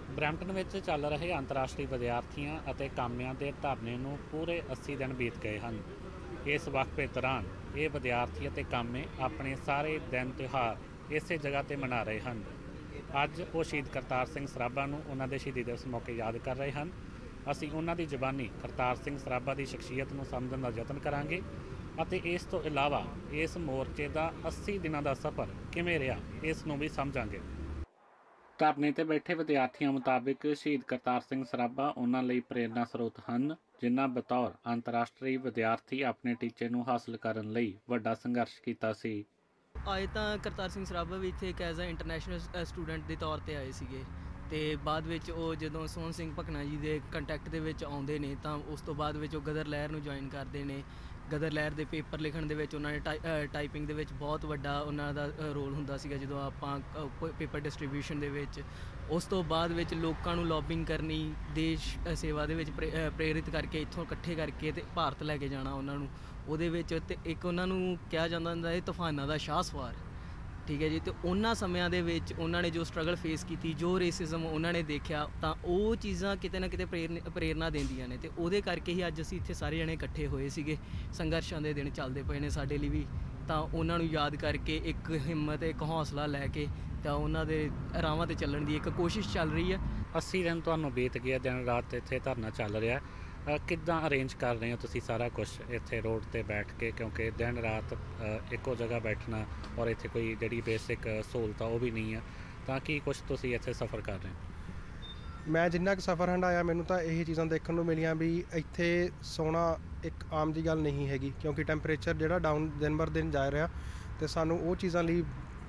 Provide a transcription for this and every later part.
Brampton ਵਿੱਚ ਚੱਲ ਰਹੇ ਅੰਤਰਰਾਸ਼ਟਰੀ ਵਿਦਿਆਰਥੀਆਂ ਅਤੇ ਕਾਮਿਆਂ ਦੇ ਧਰਨੇ ਨੂੰ ਪੂਰੇ 80 ਦਿਨ ਬੀਤ ਗਏ ਹਨ। ਇਸ ਵਕਫੇ ਦੌਰਾਨ ਇਹ ਵਿਦਿਆਰਥੀ ਅਤੇ ਕਾਮੇ ਆਪਣੇ ਸਾਰੇ ਦਿਨ ਤਿਉਹਾਰ ਇਸੇ ਜਗ੍ਹਾ 'ਤੇ ਮਨਾ ਰਹੇ ਹਨ। ਅੱਜ ਉਹ ਸ਼ਹੀਦ ਕਰਤਾਰ ਸਿੰਘ ਸਰਾਭਾ ਨੂੰ ਉਹਨਾਂ ਦੇ ਸ਼ਹੀਦੀ ਦਿਵਸ ਮੌਕੇ ਯਾਦ ਕਰ ਰਹੇ ਹਨ। ਅਸੀਂ ਉਹਨਾਂ ਦੀ ਜ਼ੁਬਾਨੀ ਕਰਤਾਰ ਸਿੰਘ ਸਰਾਭਾ ਦੀ ਸ਼ਖਸੀਅਤ ਨੂੰ ਸਮਝਣ ਦਾ ਯਤਨ ਕਰਾਂਗੇ ਅਤੇ ਇਸ ਤੋਂ ਇਲਾਵਾ ਇਸ ਮੋਰਚੇ ਦਾ 80 ਦਿਨਾਂ ਦਾ ਸਫ਼ਰ ਕਿਵੇਂ ਰਿਹਾ ਇਸ ਨੂੰ ਵੀ ਸਮਝਾਂਗੇ। ਧਰਨੇ 'ਤੇ ਬੈਠੇ ਵਿਦਿਆਰਥੀਆਂ ਮੁਤਾਬਿਕ ਸ਼ਹੀਦ ਕਰਤਾਰ ਸਿੰਘ ਸਰਾਭਾ ਉਹਨਾਂ ਲਈ ਪ੍ਰੇਰਨਾ ਸਰੋਤ ਹਨ, ਜਿਨ੍ਹਾਂ ਬਤੌਰ ਅੰਤਰਰਾਸ਼ਟਰੀ ਵਿਦਿਆਰਥੀ ਆਪਣੇ ਟੀਚੇ ਨੂੰ ਹਾਸਲ ਕਰਨ ਲਈ ਵੱਡਾ ਸੰਘਰਸ਼ ਕੀਤਾ ਸੀ। ਆਏ ਤਾਂ ਕਰਤਾਰ ਸਿੰਘ ਸਰਾਭਾ ਵੀ ਇੱਥੇ ਇੱਕ ਐਜ਼ ਅ ਇੰਟਰਨੈਸ਼ਨਲ ਸਟੂਡੈਂਟ ਦੇ ਤੌਰ 'ਤੇ ਆਏ ਸੀਗੇ ਅਤੇ ਬਾਅਦ ਵਿੱਚ ਉਹ ਜਦੋਂ ਸੋਹਣ ਸਿੰਘ ਭਕਨਾ ਜੀ ਦੇ ਕੰਟੈਕਟ ਦੇ ਵਿੱਚ ਆਉਂਦੇ ਨੇ ਤਾਂ ਉਸ ਤੋਂ ਬਾਅਦ ਵਿੱਚ ਉਹ ਗਦਰ ਲਹਿਰ ਨੂੰ ਜੁਆਇਨ ਕਰਦੇ ਨੇ। ਗਦਰ ਲਹਿਰ ਦੇ ਪੇਪਰ ਲਿਖਣ ਦੇ ਵਿੱਚ ਉਹਨਾਂ ਨੇ ਟਾਈਪਿੰਗ ਦੇ ਵਿੱਚ ਬਹੁਤ ਵੱਡਾ ਉਹਨਾਂ ਦਾ ਰੋਲ ਹੁੰਦਾ ਸੀਗਾ ਜਦੋਂ ਆਪਾਂ ਪੇਪਰ ਡਿਸਟਰੀਬਿਊਸ਼ਨ ਦੇ ਵਿੱਚ। ਉਸ ਤੋਂ ਬਾਅਦ ਵਿੱਚ ਲੋਕਾਂ ਨੂੰ ਲੌਬਿੰਗ ਕਰਨੀ, ਦੇਸ਼ ਸੇਵਾ ਦੇ ਵਿੱਚ ਪ੍ਰੇਰਿਤ ਕਰਕੇ ਇੱਥੋਂ ਇਕੱਠੇ ਕਰਕੇ ਅਤੇ ਭਾਰਤ ਲੈ ਕੇ ਜਾਣਾ ਉਹਨਾਂ ਨੂੰ। ਉਹਦੇ ਵਿੱਚ ਅਤੇ ਇੱਕ ਉਹਨਾਂ ਨੂੰ ਕਿਹਾ ਜਾਂਦਾ ਹੁੰਦਾ ਇਹ ਤੂਫਾਨਾਂ ਦਾ ਸ਼ਾਹ ਸਵਾਰ, ਠੀਕ ਹੈ ਜੀ। ਅਤੇ ਉਹਨਾਂ ਸਮਿਆਂ ਦੇ ਵਿੱਚ ਉਹਨਾਂ ਨੇ ਜੋ ਸਟਰਗਲ ਫੇਸ ਕੀਤੀ, ਜੋ ਰੇਸਿਜ਼ਮ ਉਹਨਾਂ ਨੇ ਦੇਖਿਆ, ਤਾਂ ਉਹ ਚੀਜ਼ਾਂ ਕਿਤੇ ਨਾ ਕਿਤੇ ਪ੍ਰੇਰਨਾ ਦਿੰਦੀਆਂ ਨੇ। ਅਤੇ ਉਹਦੇ ਕਰਕੇ ਹੀ ਅੱਜ ਅਸੀਂ ਇੱਥੇ ਸਾਰੇ ਜਣੇ ਇਕੱਠੇ ਹੋਏ ਸੀਗੇ। ਸੰਘਰਸ਼ਾਂ ਦੇ ਦਿਨ ਚੱਲਦੇ ਪਏ ਨੇ ਸਾਡੇ ਲਈ ਵੀ, ਤਾਂ ਉਹਨਾਂ ਨੂੰ ਯਾਦ ਕਰਕੇ ਇੱਕ ਹਿੰਮਤ, ਇੱਕ ਹੌਸਲਾ ਲੈ ਕੇ ਤਾਂ ਉਹਨਾਂ ਦੇ ਰਾਹਾਂ 'ਤੇ ਚੱਲਣ ਦੀ ਇੱਕ ਕੋਸ਼ਿਸ਼ ਚੱਲ ਰਹੀ ਹੈ। 80 ਦਿਨ ਤੁਹਾਨੂੰ ਬੀਤ ਗਿਆ, ਦਿਨ ਰਾਤ ਇੱਥੇ ਧਰਨਾ ਚੱਲ ਰਿਹਾ। ਕਿੱਦਾਂ ਅਰੇਂਜ ਕਰ ਰਹੇ ਹੋ ਤੁਸੀਂ ਸਾਰਾ ਕੁਛ ਇੱਥੇ ਰੋਡ 'ਤੇ ਬੈਠ ਕੇ, ਕਿਉਂਕਿ ਦਿਨ ਰਾਤ ਇੱਕੋ ਜਗ੍ਹਾ ਬੈਠਣਾ ਔਰ ਇੱਥੇ ਕੋਈ ਜਿਹੜੀ ਬੇਸਿਕ ਸਹੂਲਤ ਉਹ ਵੀ ਨਹੀਂ ਆ, ਤਾਂ ਕੀ ਕੁਛ ਤੁਸੀਂ ਇੱਥੇ ਸਫ਼ਰ ਕਰ ਰਹੇ ਹੋ? ਮੈਂ ਜਿੰਨਾ ਕੁ ਸਫ਼ਰ ਹੰਢਾਇਆ ਮੈਨੂੰ ਤਾਂ ਇਹੀ ਚੀਜ਼ਾਂ ਦੇਖਣ ਨੂੰ ਮਿਲੀਆਂ ਵੀ ਇੱਥੇ ਸੋਣਾ ਇੱਕ ਆਮ ਜਿਹੀ ਗੱਲ ਨਹੀਂ ਹੈਗੀ, ਕਿਉਂਕਿ ਟੈਂਪਰੇਚਰ ਜਿਹੜਾ ਡਾਊਨ ਦਿਨ ਬਰ ਦਿਨ ਜਾ ਰਿਹਾ ਅਤੇ ਸਾਨੂੰ ਉਹ ਚੀਜ਼ਾਂ ਲਈ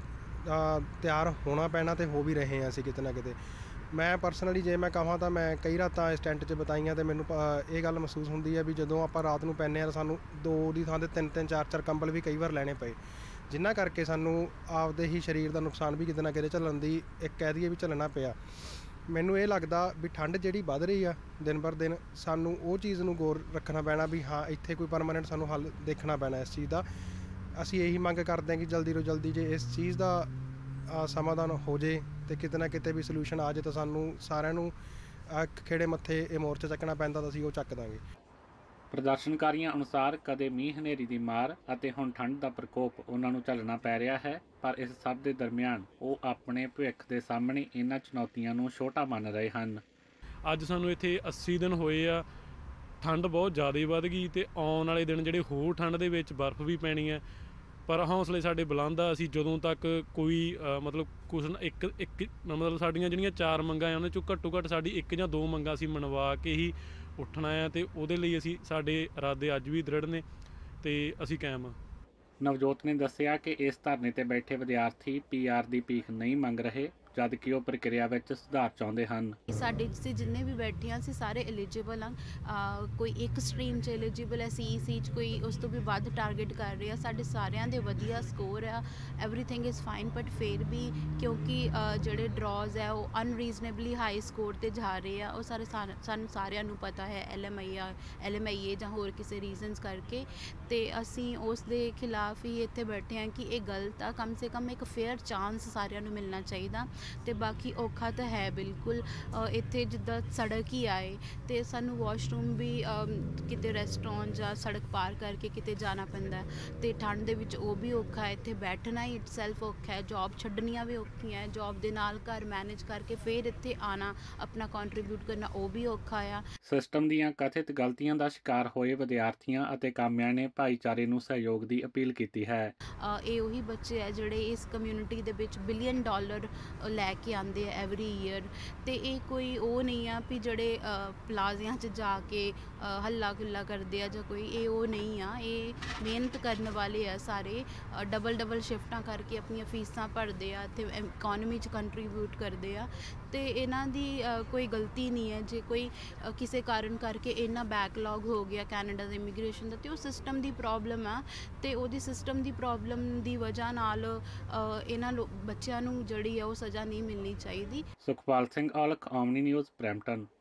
ਤਿਆਰ ਹੋਣਾ ਪੈਣਾ ਅਤੇ ਹੋ ਵੀ ਰਹੇ ਹਾਂ ਅਸੀਂ ਕਿਤੇ ਨਾ ਕਿਤੇ। ਮੈਂ ਪਰਸਨਲੀ ਜੇ ਮੈਂ ਕਹਾਂ ਤਾਂ ਮੈਂ ਕਈ ਰਾਤਾਂ ਇਸ ਟੈਂਟ 'ਚ ਬਿਤਾਈਆਂ ਅਤੇ ਮੈਨੂੰ ਇਹ ਗੱਲ ਮਹਿਸੂਸ ਹੁੰਦੀ ਹੈ ਵੀ ਜਦੋਂ ਆਪਾਂ ਰਾਤ ਨੂੰ ਪੈਂਦੇ ਹਾਂ ਤਾਂ ਸਾਨੂੰ 2 ਦੀ ਥਾਂ 'ਤੇ 3-3 4-4 ਕੰਬਲ ਵੀ ਕਈ ਵਾਰ ਲੈਣੇ ਪਏ, ਜਿਨ੍ਹਾਂ ਕਰਕੇ ਸਾਨੂੰ ਆਪਦੇ ਹੀ ਸਰੀਰ ਦਾ ਨੁਕਸਾਨ ਵੀ ਕਿਤੇ ਨਾ ਕਿਤੇ ਝੱਲਣ ਦੀ ਇੱਕ ਕਹਿ ਦਈਏ ਵੀ ਝੱਲਣਾ ਪਿਆ। ਮੈਨੂੰ ਇਹ ਲੱਗਦਾ ਵੀ ਠੰਡ ਜਿਹੜੀ ਵੱਧ ਰਹੀ ਆ ਦਿਨ ਬਰ ਦਿਨ, ਸਾਨੂੰ ਉਹ ਚੀਜ਼ ਨੂੰ ਗੌਰ ਰੱਖਣਾ ਪੈਣਾ ਵੀ ਹਾਂ ਇੱਥੇ ਕੋਈ ਪਰਮਾਨੈਂਟ ਸਾਨੂੰ ਹੱਲ ਦੇਖਣਾ ਪੈਣਾ ਇਸ ਚੀਜ਼ ਦਾ। ਅਸੀਂ ਇਹੀ ਮੰਗ ਕਰਦੇ ਹਾਂ ਕਿ ਜਲਦੀ ਤੋਂ ਜਲਦੀ ਜੇ ਇਸ ਚੀਜ਼ ਦਾ ਸਮਾਧਾਨ ਹੋ ਜੇ ਅਤੇ ਕਿਤੇ ਨਾ ਕਿਤੇ ਵੀ ਸੋਲਿਊਸ਼ਨ ਆ ਜੇ ਤਾਂ ਸਾਨੂੰ ਸਾਰਿਆਂ ਨੂੰ ਖੇੜੇ ਮੱਥੇ ਇਹ ਮੋਰਚਾ ਚੱਕਣਾ ਪੈਂਦਾ ਤਾਂ ਅਸੀਂ ਉਹ ਚੱਕ ਦਾਂਗੇ। ਪ੍ਰਦਰਸ਼ਨਕਾਰੀਆਂ ਅਨੁਸਾਰ ਕਦੇ ਮੀਂਹ ਹਨੇਰੀ ਦੀ ਮਾਰ ਅਤੇ ਹੁਣ ਠੰਡ ਦਾ ਪ੍ਰਕੋਪ ਉਹਨਾਂ ਨੂੰ ਝੱਲਣਾ ਪੈ ਰਿਹਾ ਹੈ, ਪਰ ਇਸ ਸਭ ਦੇ ਦਰਮਿਆਨ ਉਹ ਆਪਣੇ ਭਵਿੱਖ ਦੇ ਸਾਹਮਣੇ ਇਹਨਾਂ ਚੁਣੌਤੀਆਂ ਨੂੰ ਛੋਟਾ ਮੰਨ ਰਹੇ ਹਨ। ਅੱਜ ਸਾਨੂੰ ਇੱਥੇ 80 ਦਿਨ ਹੋਏ ਆ, ਠੰਡ ਬਹੁਤ ਜ਼ਿਆਦਾ ਵੱਧ ਗਈ ਅਤੇ ਆਉਣ ਵਾਲੇ ਦਿਨ ਜਿਹੜੇ ਹੋਰ ਠੰਡ ਦੇ ਵਿੱਚ ਬਰਫ਼ ਵੀ ਪੈਣੀ ਹੈ, ਪਰ ਹੌਸਲੇ ਸਾਡੇ ਬੁਲੰਦ ਆ। ਅਸੀਂ ਜਦੋਂ ਤੱਕ ਕੋਈ ਮਤਲਬ ਕੁਛ ਇੱਕ ਮਤਲਬ ਸਾਡੀਆਂ ਜਿਹੜੀਆਂ 4 ਮੰਗਾਂ ਆ ਉਹਨਾਂ 'ਚੋਂ ਘੱਟੋ ਘੱਟ ਸਾਡੀ 1 ਜਾਂ 2 ਮੰਗਾਂ ਅਸੀਂ ਮਨਵਾ ਕੇ ਹੀ ਉੱਠਣਾ ਆ, ਅਤੇ ਉਹਦੇ ਲਈ ਸਾਡੇ ਇਰਾਦੇ ਅੱਜ ਵੀ ਦ੍ਰਿੜ ਨੇ ਅਤੇ ਅਸੀਂ ਕਾਇਮ ਹਾਂ। ਨਵਜੋਤ ਨੇ ਦੱਸਿਆ ਕਿ ਇਸ ਧਰਨੇ 'ਤੇ ਬੈਠੇ ਵਿਦਿਆਰਥੀ PR ਦੀ ਭੀਖ ਨਹੀਂ ਮੰਗ ਰਹੇ, ਜਦ ਕਿ ਉਹ ਪ੍ਰਕਿਰਿਆ ਵਿੱਚ ਸੁਧਾਰ ਚਾਹੁੰਦੇ ਹਨ। ਸਾਡੇ ਅਸੀਂ ਜਿੰਨੇ ਵੀ ਬੈਠੇ ਹਾਂ ਅਸੀਂ ਸਾਰੇ ਐਲੀਜੀਬਲ ਹਾਂ, ਕੋਈ ਇੱਕ ਸਟਰੀਮ 'ਚ ਐਲੀਜੀਬਲ ਹੈ, CEC 'ਚ ਕੋਈ ਉਸ ਤੋਂ ਵੀ ਵੱਧ ਟਾਰਗੇਟ ਕਰ ਰਿਹਾ। ਸਾਡੇ ਸਾਰਿਆਂ ਦੇ ਵਧੀਆ ਸਕੋਰ ਆ, ਐਵਰੀਥਿੰਗ ਇਜ਼ ਫਾਈਨ, ਬਟ ਫਿਰ ਵੀ ਕਿਉਂਕਿ ਜਿਹੜੇ ਡਰਾਜ਼ ਹੈ ਉਹ ਅਨਰੀਜ਼ਨੇਬਲੀ ਹਾਈ ਸਕੋਰ 'ਤੇ ਜਾ ਰਹੇ ਆ। ਉਹ ਸਾਨੂੰ ਸਾਰਿਆਂ ਨੂੰ ਪਤਾ ਹੈ, LMIA ਜਾਂ ਹੋਰ ਕਿਸੇ ਰੀਜ਼ਨਸ ਕਰਕੇ, ਅਤੇ ਅਸੀਂ ਉਸ ਦੇ ਖਿਲਾਫ ਹੀ ਇੱਥੇ ਬੈਠੇ ਹਾਂ ਕਿ ਇਹ ਗਲਤ ਆ। ਕਮ ਸੇ ਕਮ ਇੱਕ ਫੇਅਰ ਚਾਂਸ ਸਾਰਿਆਂ ਨੂੰ ਮਿਲਣਾ ਚਾਹੀਦਾ। ਅਤੇ ਬਾਕੀ ਔਖਾ ਤਾਂ ਹੈ ਬਿਲਕੁਲ, ਇੱਥੇ ਜਿੱਦਾਂ ਸੜਕ ਹੀ ਆਏ ਅਤੇ ਸਾਨੂੰ ਵਾਸ਼ਰੂਮ ਵੀ ਕਿਤੇ ਰੈਸਟੋਰੈਂਟ ਜਾਂ ਸੜਕ ਪਾਰ ਕਰਕੇ ਕਿਤੇ ਜਾਣਾ ਪੈਂਦਾ, ਅਤੇ ਠੰਡ ਦੇ ਵਿੱਚ ਉਹ ਵੀ ਔਖਾ ਹੈ। ਇੱਥੇ ਬੈਠਣਾ ਹੀ ਇਟਸੈਲਫ ਔਖਾ ਹੈ, ਜੋਬ ਛੱਡਣੀਆਂ ਵੀ ਔਖੀਆਂ ਹੈ, ਜੋਬ ਦੇ ਨਾਲ ਘਰ ਮੈਨੇਜ ਕਰਕੇ ਫਿਰ ਇੱਥੇ ਆਉਣਾ, ਆਪਣਾ ਕੰਟਰੀਬਿਊਟ ਕਰਨਾ ਉਹ ਵੀ ਔਖਾ ਆ। ਸਿਸਟਮ ਦੀਆਂ ਕਥਿਤ ਗਲਤੀਆਂ ਦਾ ਸ਼ਿਕਾਰ ਹੋਏ ਵਿਦਿਆਰਥੀਆਂ ਅਤੇ ਕਾਮਿਆਂ ਨੇ ਭਾਈਚਾਰੇ ਨੂੰ ਸਹਿਯੋਗ ਦੀ ਅਪੀਲ ਕੀਤੀ ਹੈ। ਇਹ ਉਹੀ ਬੱਚੇ ਹੈ ਜਿਹੜੇ ਇਸ ਕਮਿਊਨਿਟੀ ਦੇ ਵਿੱਚ $1 ਬਿਲੀਅਨ ਲੈ ਕੇ ਆਉਂਦੇ ਆ ਐਵਰੀ ਈਅਰ, ਅਤੇ ਇਹ ਕੋਈ ਉਹ ਨਹੀਂ ਆ ਵੀ ਜਿਹੜੇ ਪਲਾਜ਼ਿਆਂ 'ਚ ਜਾ ਕੇ ਹੱਲਾ ਗੁੱਲਾ ਕਰਦੇ ਆ ਜਾਂ ਕੋਈ, ਇਹ ਉਹ ਨਹੀਂ ਆ। ਇਹ ਮਿਹਨਤ ਕਰਨ ਵਾਲੇ ਆ ਸਾਰੇ, ਡਬਲ ਸ਼ਿਫਟਾਂ ਕਰਕੇ ਆਪਣੀਆਂ ਫੀਸਾਂ ਭਰਦੇ ਆ ਅਤੇ ਇਕੋਨਮੀ 'ਚ ਕੰਟਰੀਬਿਊਟ ਕਰਦੇ ਆ, ਅਤੇ ਇਹਨਾਂ ਦੀ ਕੋਈ ਗਲਤੀ ਨਹੀਂ ਹੈ। ਜੇ ਕੋਈ ਕਿਸੇ ਕਾਰਨ ਕਰਕੇ ਇੰਨਾ ਬੈਕਲੌਗ ਹੋ ਗਿਆ ਕੈਨੇਡਾ ਦੇ ਇਮੀਗ੍ਰੇਸ਼ਨ ਦਾ, ਅਤੇ ਉਹ ਸਿਸਟਮ ਦੀ ਪ੍ਰੋਬਲਮ ਆ, ਅਤੇ ਉਹਦੀ ਸਿਸਟਮ ਦੀ ਪ੍ਰੋਬਲਮ ਦੀ ਵਜ੍ਹਾ ਨਾਲ ਇਹਨਾਂ ਬੱਚਿਆਂ ਨੂੰ ਜਿਹੜੀ ਆ ਉਹ ਸਜ਼ਾ ਨਹੀਂ ਮਿਲਣੀ ਚਾਹੀਦੀ। Sukhpal Singh Aulakh, Omni News, Brampton.